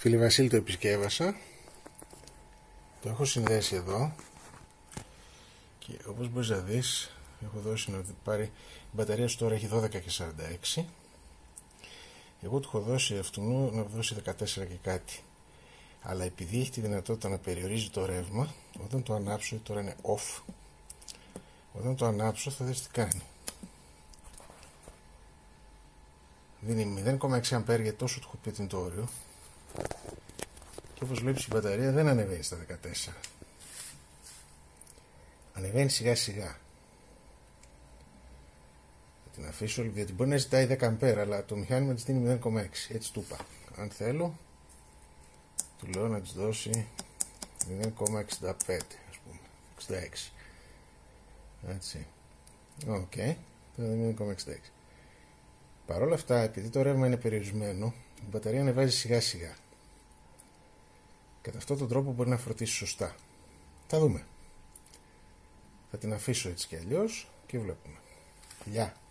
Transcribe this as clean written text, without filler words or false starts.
Φίλε Βασίλη, το επισκεύασα. Το έχω συνδέσει εδώ. Και όπως μπορείς να δεις, έχω δώσει να πάρει. Η μπαταρία σου τώρα έχει 12,46. Εγώ του έχω δώσει αυτού να δώσει 14 και κάτι. Αλλά επειδή έχει τη δυνατότητα να περιορίζει το ρεύμα, όταν το ανάψω, τώρα είναι off, όταν το ανάψω θα δεις τι κάνει. Δίνει 0,6 αμπέρια, τόσο του έχω πει ότι είναι το όριο. Και όπως βλέπεις η μπαταρία δεν ανεβαίνει στα 14. Ανεβαίνει σιγά σιγά. Θα την αφήσω, γιατί μπορεί να ζητάει 10 αμπέρα, αλλά το μηχάνημα της δίνει 0,6. Έτσι του είπα. Αν θέλω, του λέω να της δώσει 0,65, ας πούμε, 66. Έτσι. Οκ. Τώρα 0,66. Παρ' όλα αυτά, επειδή το ρεύμα είναι περιορισμένο, η μπαταρία ανεβάζει σιγά σιγά. Κατά αυτόν τον τρόπο μπορεί να φροντίσει σωστά. Θα δούμε. Θα την αφήσω έτσι κι αλλιώς και βλέπουμε. Γεια.